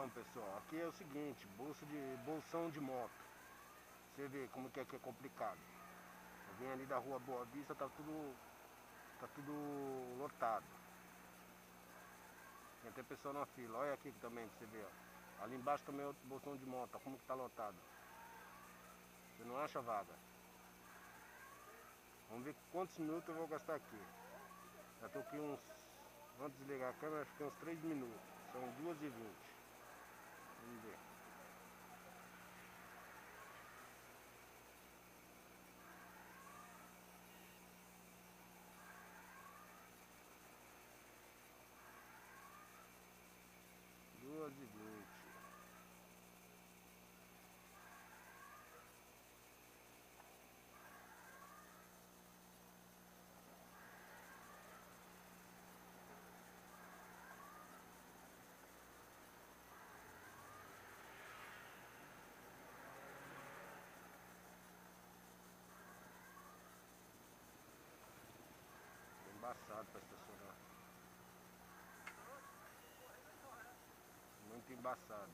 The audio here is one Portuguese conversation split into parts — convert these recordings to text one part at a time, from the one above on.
Então, pessoal, aqui é o seguinte, bolsão de moto. Você vê como que é complicado. Eu vim ali da rua Boa Vista, tá tudo lotado. Tem até pessoa na fila. Olha aqui também pra você ver, ó. Ali embaixo também é outro bolsão de moto, ó, como que tá lotado. Você não acha vaga? Vamos ver quantos minutos eu vou gastar aqui. Já tô aqui uns... Antes de desligar a câmera, fiquei uns 3 minutos. São 2h20. Vamos ver. Duas e 20. Embaçado para estacionar. Muito embaçado.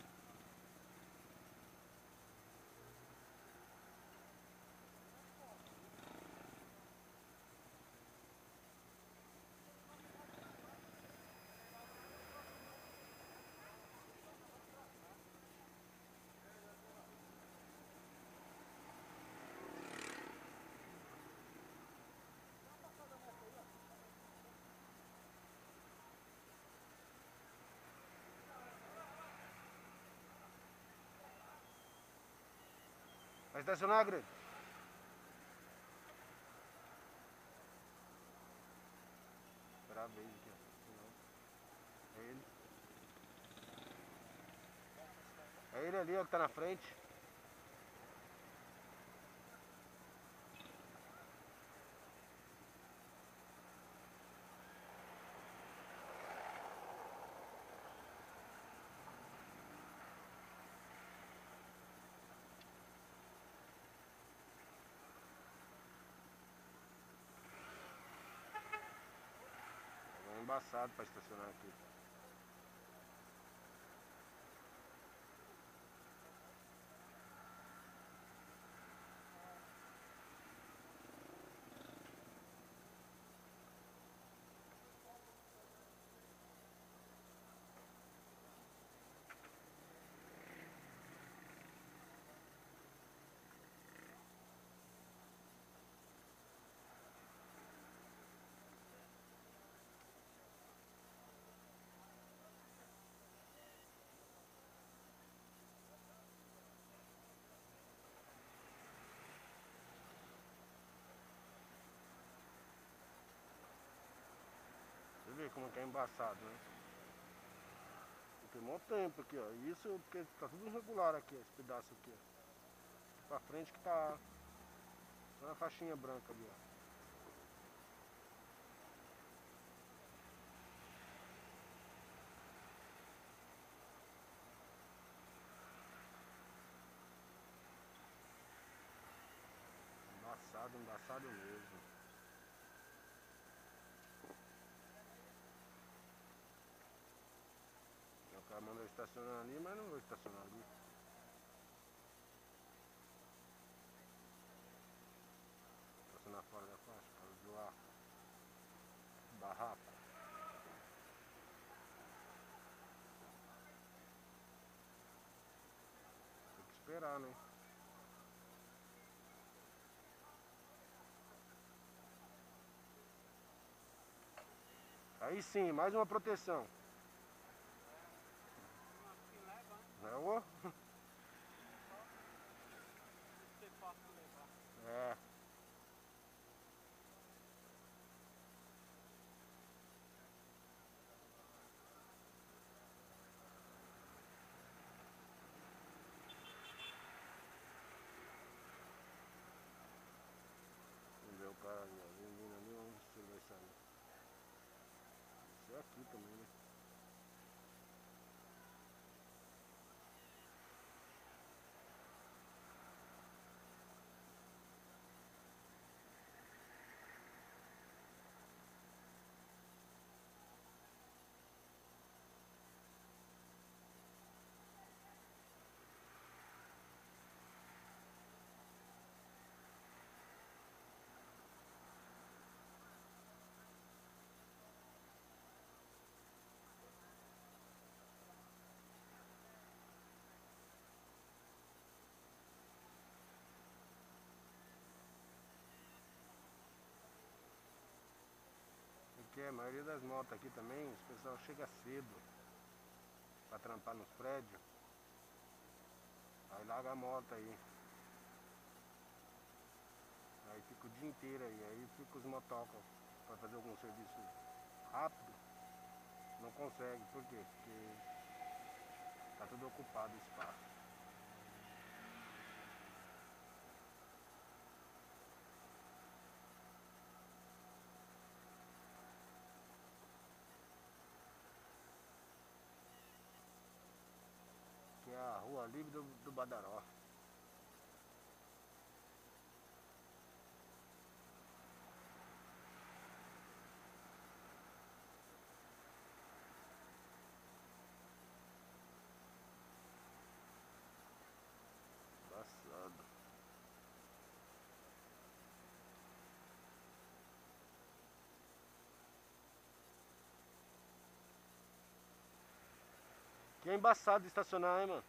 Vai estacionar, Greg? Esperar a vez aqui, ó. É ele. É ele ali, ó, que tá na frente. É embaçado para estacionar aqui. Você vê como que é embaçado, né? Tem um tempo aqui, ó. Isso porque tá tudo irregular aqui, ó, esse pedaço aqui, ó. Pra frente que tá uma faixinha branca ali, ó. Embaçado, embaçado mesmo. O cara mandou estacionar ali, mas não vou estacionar ali. Estacionar fora da faixa, para zoar. Barraco. Tem que esperar, né? Aí sim, mais uma proteção. Não é o? É. Vamos ver o cara ali, ó. Vindo ali, vamos ver se ele vai sair. Isso é aqui também, né? que a maioria das motos aqui também, os pessoal chega cedo pra trampar nos prédios. Aí larga a moto aí. Aí fica o dia inteiro aí fica os motocas pra fazer algum serviço rápido. Não consegue, por quê? Porque tá tudo ocupado o espaço. Que é a Rua Livre do Badaró. Embaçado. Que é embaçado de estacionar, hein, mano?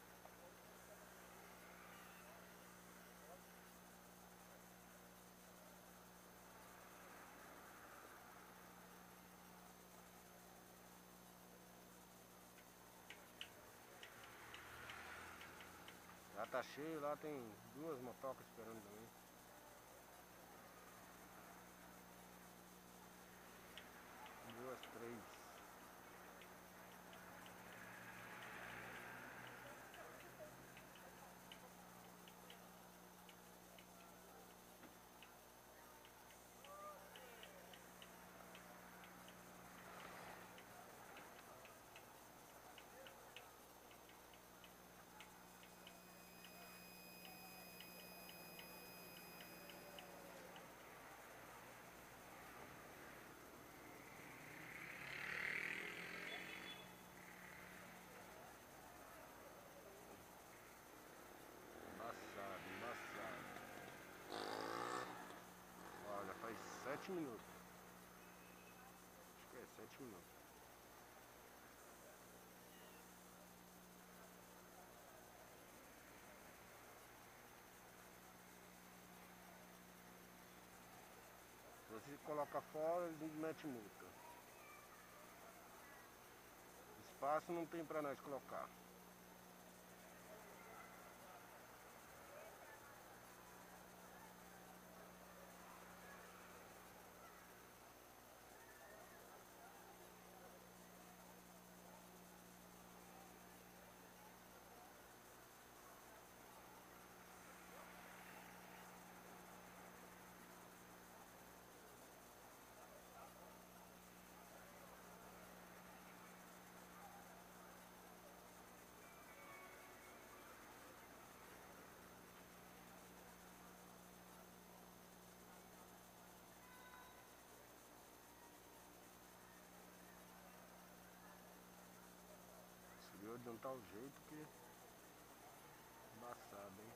Já tá cheio, lá tem duas motocas esperando também. Duas, três. Embaçado, embaçado. Olha, faz 7 minutos. Acho que é 7 minutos. Se você coloca fora, eles metem multa. Espaço não tem pra nós colocar. Subiu de um tal jeito que... Embaçado, hein?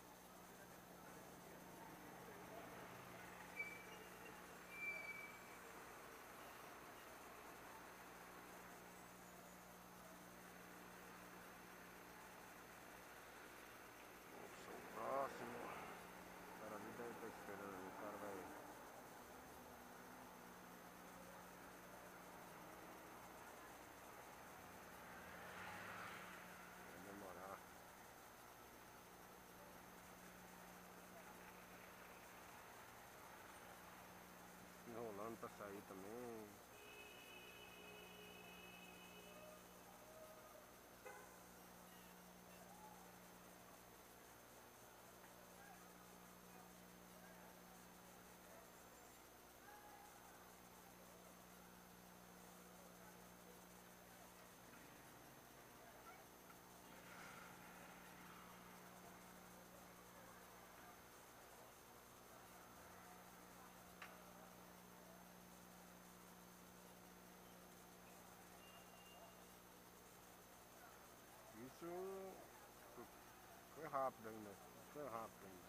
Sou o próximo. O cara ali deve estar esperando. O cara vai demorar. Enrolando pra sair também. Isso foi rápido ainda. Foi rápido ainda.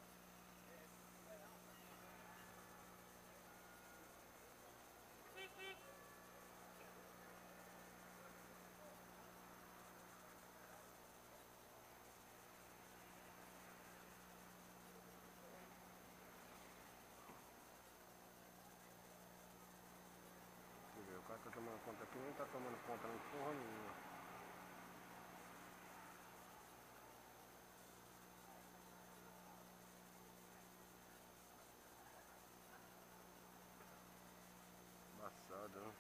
nem tá tomando conta nem porra nenhuma. Embaçado, né?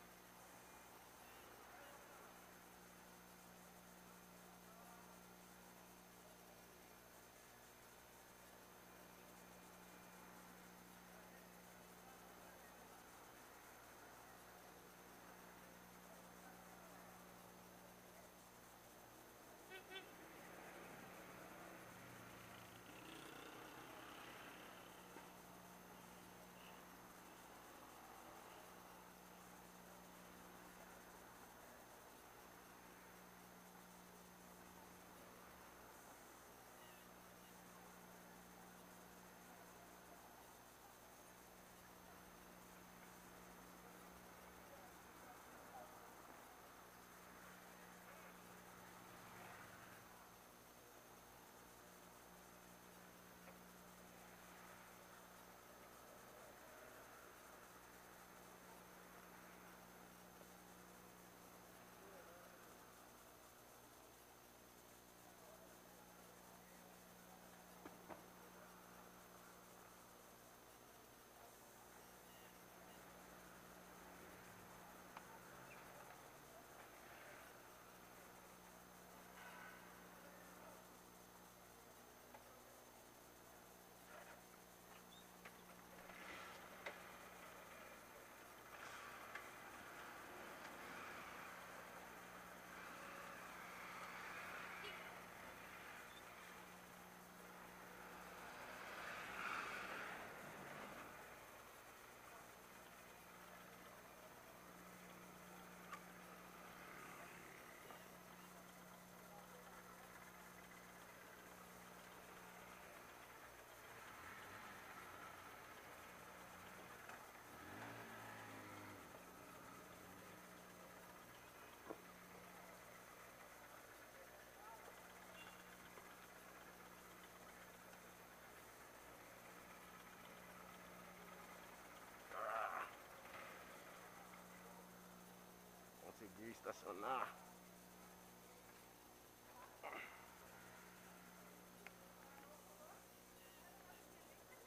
Consegui estacionar.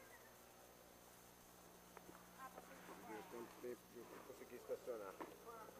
Deu tanto tempo que eu consegui estacionar.